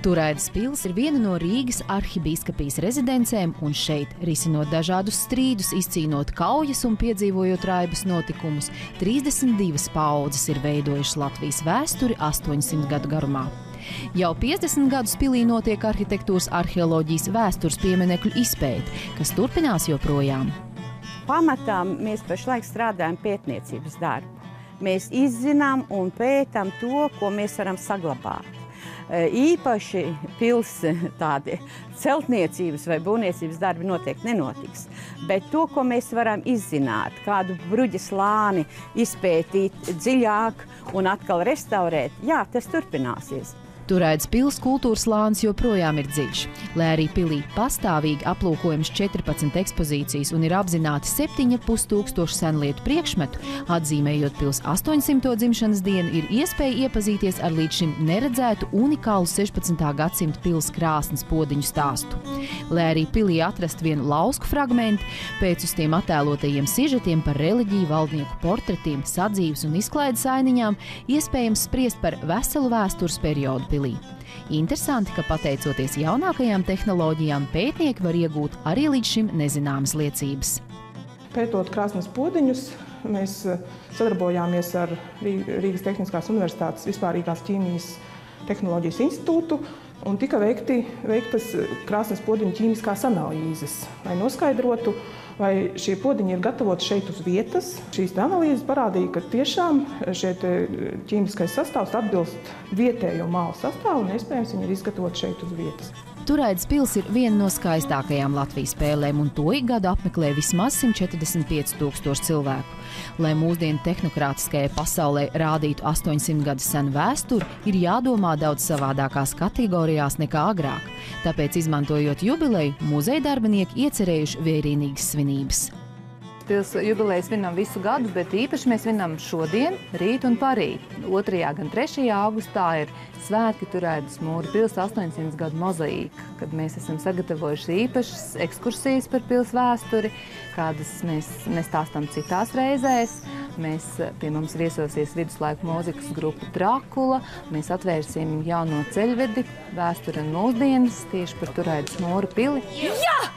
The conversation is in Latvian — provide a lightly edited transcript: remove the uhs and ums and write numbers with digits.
Turaidas pils ir viena no Rīgas arhibīskapijas rezidencēm, un šeit, risinot dažādus strīdus, izcīnot kaujas un piedzīvojot raibus notikumus, 32 paaudzes ir veidojušas Latvijas vēsturi 800 gadu garumā. Jau 50 gadus pilī notiek arhitektūras arheoloģijas vēstures pieminekļu izpēte, kas turpinās joprojām. Pamatā mēs pašlaik strādājam pētniecības darbu. Mēs izzinām un pētam to, ko mēs varam saglabāt. Īpaši pils tādi celtniecības vai būvniecības darbi noteikti nenotiks, bet to, ko mēs varam izzināt, kādu bruģa slāni izpētīt dziļāk un atkal restaurēt, jā, tas turpināsies. Turaidas pils kultūras slānis joprojām ir dziļš. Lai arī pilī pastāvīgi aplūkojams 14 ekspozīcijas un ir apzināti 7,5 tūkstoši senlietu priekšmetu, atzīmējot pils 800. dzimšanas dienu, ir iespēja iepazīties ar līdz šim neredzētu unikālu 16. gadsimta pils krāsnes podiņu stāstu. Lai arī pilī atrast vienu lausku fragmenti, pēc uz tiem attēlotajiem sižetiem par reliģiju, valdnieku portretiem, sadzīves un izklaides ainiņām, iespējams spriest par veselu vēstures periodu pilī. Interesanti, ka pateicoties jaunākajām tehnoloģijām, pētnieki var iegūt arī līdz šim nezināmas liecības. Pētot krāsnes podiņus, mēs sadarbojāmies ar Rīgas Tehniskās universitātes vispārīgās ķīmijas tehnoloģijas institūtu un tika veiktas krāsnes podiņu ķīmiskās analīzes, lai noskaidrotu, vai šie podiņi ir gatavoti šeit uz vietas. Šīs analīzes parādīja, ka tiešām šeit ķīmiskais sastāvs atbilst vietējo mālu sastāvu un iespējams viņi ir izgatavoti šeit uz vietas. Turaidas pils ir viena no skaistākajām Latvijas pēlēm, un to ik gadu apmeklē vismaz 145 tūkstoši cilvēku. Lai mūsdienu tehnokrātiskajai pasaulē rādītu 800 gadu senu vēsturi, ir jādomā daudz savādākās kategorijās nekā agrāk. Tāpēc, izmantojot jubileju, muzeja darbinieki iecerējuši vērienīgas svinības. Pils jubileju svinam visu gadu, bet īpaši mēs svinam šodien, rīt un parīt. 2. gan 3. augustā ir svētki Turaidas mūra pils 800 gadu mozaīka, kad mēs esam sagatavojuši īpašas ekskursijas par pils vēsturi, kādas mēs nestāstam citās reizēs. Pie mums viesosies viduslaiku mūzikas grupa Drakula, mēs atvērsim jauno ceļvedi, vēsture un mūsdienas tieši par Turaidas mūra pili. Jā!